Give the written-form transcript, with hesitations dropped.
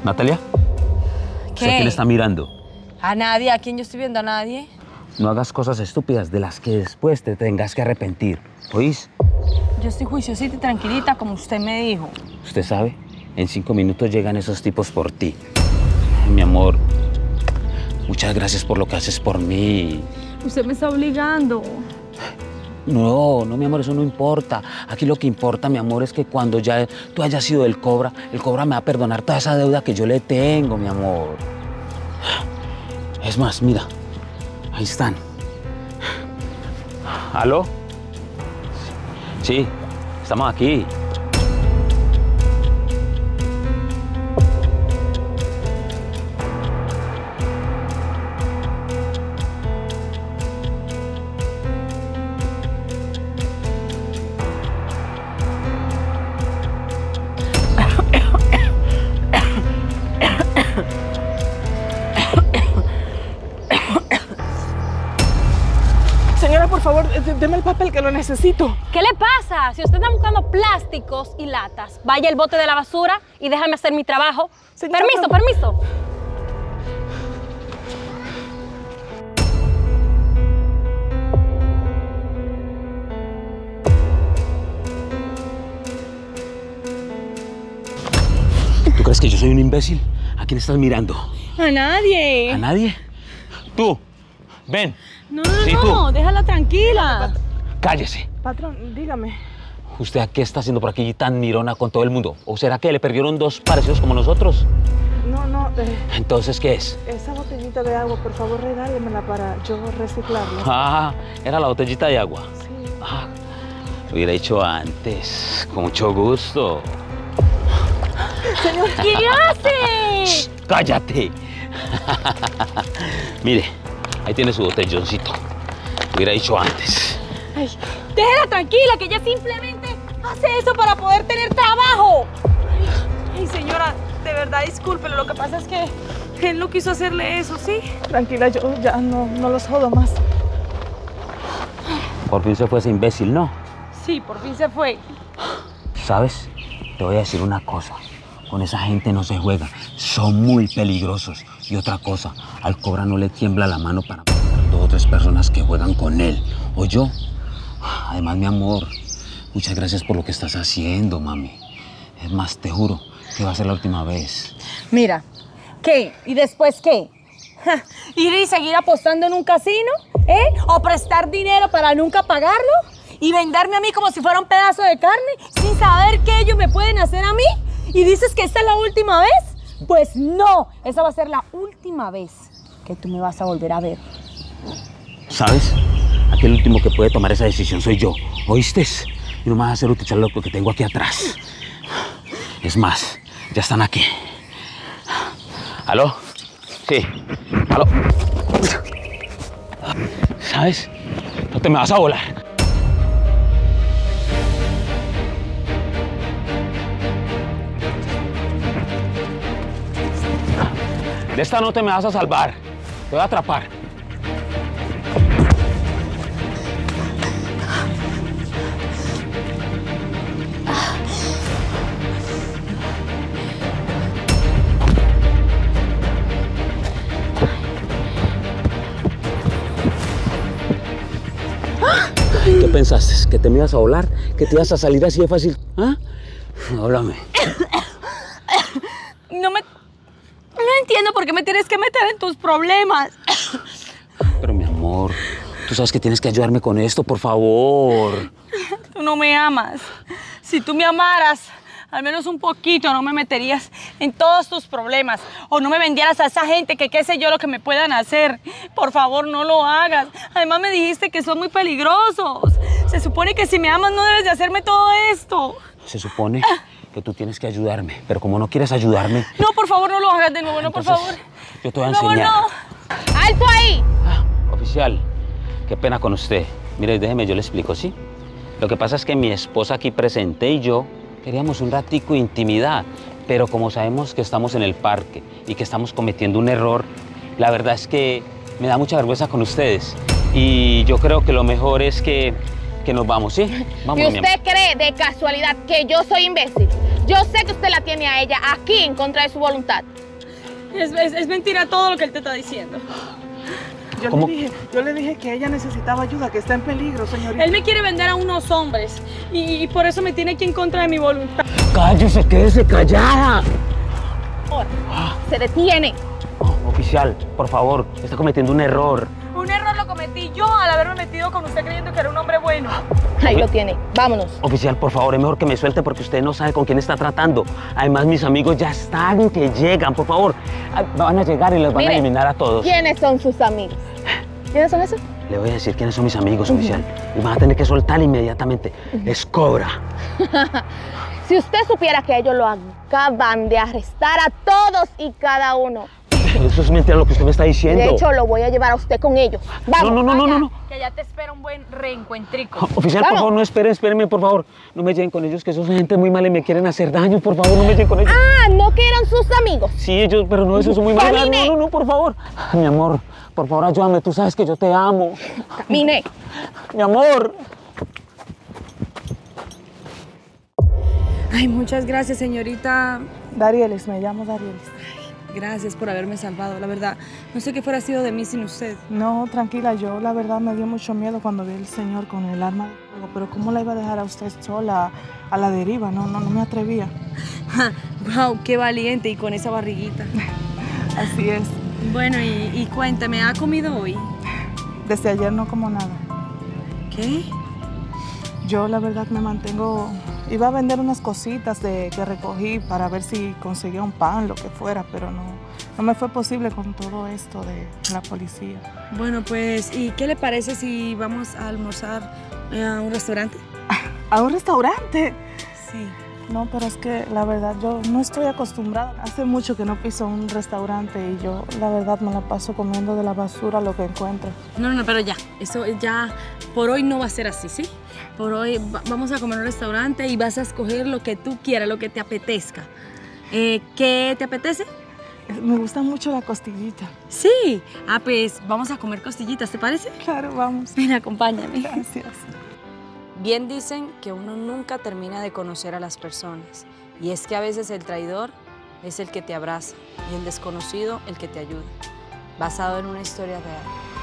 Natalia, ¿Qué? ¿a quién está mirando? A nadie. ¿A quién yo estoy viendo? A nadie. No hagas cosas estúpidas de las que después te tengas que arrepentir. ¿Oís? Yo estoy juiciosita y tranquilita, como usted me dijo. Usted sabe, en 5 minutos llegan esos tipos por ti. Ay, mi amor, muchas gracias por lo que haces por mí. Usted me está obligando. No, mi amor, eso no importa. Aquí lo que importa, mi amor, es que cuando ya tú hayas sido el Cobra me va a perdonar toda esa deuda que yo le tengo, mi amor. Es más, mira, ahí están. ¿Aló? Sí, estamos aquí. Señora, por favor, deme el papel que lo necesito. ¿Qué le pasa? Si usted está buscando plásticos y latas, vaya al bote de la basura y déjame hacer mi trabajo. Señora, Permiso, pero... permiso. ¿Tú crees que yo soy un imbécil? ¿A quién estás mirando? A nadie. ¿A nadie? Tú, ven. No, Sí, no, tú. déjala tranquila. Cállese. Patrón, dígame. ¿Usted qué está haciendo por aquí tan mirona con todo el mundo? ¿O será que le perdieron 2 parecidos como nosotros? No, Entonces, ¿qué es? esa botellita de agua, por favor, regálemela para yo reciclarla. Ah, era la botellita de agua. Sí. Ah, lo hubiera dicho antes, con mucho gusto. Señor, ¿Qué hace? Shh, ¡cállate! Mire, ahí tiene su botelloncito. Lo hubiera dicho antes. Ay, déjela tranquila, que ella simplemente hace eso para poder tener trabajo. ay, señora, de verdad, discúlpelo. Lo que pasa es que él no quiso hacerle eso, ¿sí? Tranquila, yo ya no los jodo más. Por fin se fue ese imbécil, ¿no? Sí, por fin se fue. ¿Sabes? Te voy a decir una cosa. Con esa gente no se juega. Son muy peligrosos. Y otra cosa, al Cobra no le tiembla la mano para matar a 2 o 3 personas que juegan con él. ¿O yo? Además, mi amor, muchas gracias por lo que estás haciendo, mami. Es más, te juro que va a ser la última vez. Mira, ¿qué? ¿Y después qué? Ja, ¿ir y seguir apostando en un casino? ¿O prestar dinero para nunca pagarlo? ¿Y venderme a mí como si fuera un pedazo de carne sin saber qué ellos me pueden hacer a mí? ¿Y dices que esta es la última vez? Pues no, esa va a ser la última vez que tú me vas a volver a ver. ¿Sabes? Aquí el último que puede tomar esa decisión soy yo. ¿Oíste? Y no me vas a hacer utilizar lo que tengo aquí atrás. Es más, ya están aquí. ¿Aló? Sí. ¿Aló? ¿Sabes? No te me vas a volar. De esta no te me vas a salvar. Te voy a atrapar. ¿Qué pensaste? ¿Que te me ibas a volar? ¿Que te ibas a salir así de fácil? ¿Ah? Háblame. No entiendo por qué me tienes que meter en tus problemas. Pero mi amor, tú sabes que tienes que ayudarme con esto, por favor. Tú no me amas. Si tú me amaras, al menos un poquito, no me meterías en todos tus problemas. O no me vendieras a esa gente que qué sé yo lo que me puedan hacer. Por favor, no lo hagas. Además me dijiste que son muy peligrosos. Se supone que si me amas no debes de hacerme todo esto. Se supone que tú tienes que ayudarme, pero como no quieres ayudarme... No, por favor, no lo hagas de nuevo, no, por entonces, favor. Yo te voy a No, enseñar. no. ¡Alto ahí! Oficial, qué pena con usted. Mire, déjeme, yo le explico, ¿sí? Lo que pasa es que mi esposa aquí presente y yo queríamos un ratico de intimidad, pero como sabemos que estamos en el parque y que estamos cometiendo un error, la verdad es que me da mucha vergüenza con ustedes. Y yo creo que lo mejor es que nos vamos, ¿sí? Vamos, ¿Y usted cree de casualidad que yo soy imbécil? Yo sé que usted la tiene a ella aquí en contra de su voluntad. Es mentira todo lo que él te está diciendo. Yo le dije que ella necesitaba ayuda, que está en peligro, señorita. Él me quiere vender a unos hombres y por eso me tiene aquí en contra de mi voluntad. ¡Cállese, quédese callada! Ahora, se detiene. Oficial, por favor, está cometiendo un error. Un error lo cometí yo al haberme metido con usted creyendo que era un hombre bueno. Ahí lo tiene. Vámonos. Oficial, por favor, es mejor que me suelte porque usted no sabe con quién está tratando. Además, mis amigos ya están que llegan, por favor. Van a llegar y los van a eliminar a todos. ¿Quiénes son sus amigos? ¿Quiénes son esos? Le voy a decir quiénes son mis amigos, oficial. Y van a tener que soltar inmediatamente. Es Cobra. Si usted supiera que ellos lo acaban de arrestar a todos y cada uno. Eso es mentira lo que usted me está diciendo. De hecho, lo voy a llevar a usted con ellos. Vamos. No. Que ya te espera un buen reencuentrico. Oficial, Vamos. por favor, no espéreme, por favor. No me lleven con ellos, que esos son gente muy mala y me quieren hacer daño. Por favor, no me lleven con ellos. Ah, ¿no que eran sus amigos? Sí, ellos, pero no, esos son muy malos. Camine. No, por favor. Mi amor, por favor, ayúdame. Tú sabes que yo te amo. Camine. Mi amor. Ay, muchas gracias, señorita. Darielis, me llamo Darielis. Gracias por haberme salvado, la verdad. No sé qué fuera sido de mí sin usted. No, tranquila, yo la verdad me dio mucho miedo cuando vi al señor con el arma de fuego, pero ¿cómo la iba a dejar a usted sola a la deriva? No me atrevía. Wow, qué valiente y con esa barriguita. Así es. Bueno, y cuéntame, ¿ha comido hoy? Desde ayer no como nada. ¿Qué? Yo la verdad me mantengo... Iba a vender unas cositas que recogí para ver si conseguía un pan, lo que fuera, pero no me fue posible con todo esto de la policía. Bueno, pues, ¿y qué le parece si vamos a almorzar a un restaurante? ¿A un restaurante? Sí. No, pero es que la verdad yo no estoy acostumbrada. Hace mucho que no piso un restaurante y yo la verdad me la paso comiendo de la basura lo que encuentro. No, pero ya, eso ya por hoy no va a ser así, ¿sí? Por hoy vamos a comer en un restaurante y vas a escoger lo que tú quieras, lo que te apetezca. ¿Qué te apetece? Me gusta mucho la costillita. Sí. Ah, pues vamos a comer costillitas, ¿te parece? Claro, vamos. Ven, acompáñame. Gracias. Bien dicen que uno nunca termina de conocer a las personas, y es que a veces el traidor es el que te abraza y el desconocido el que te ayuda, basado en una historia real.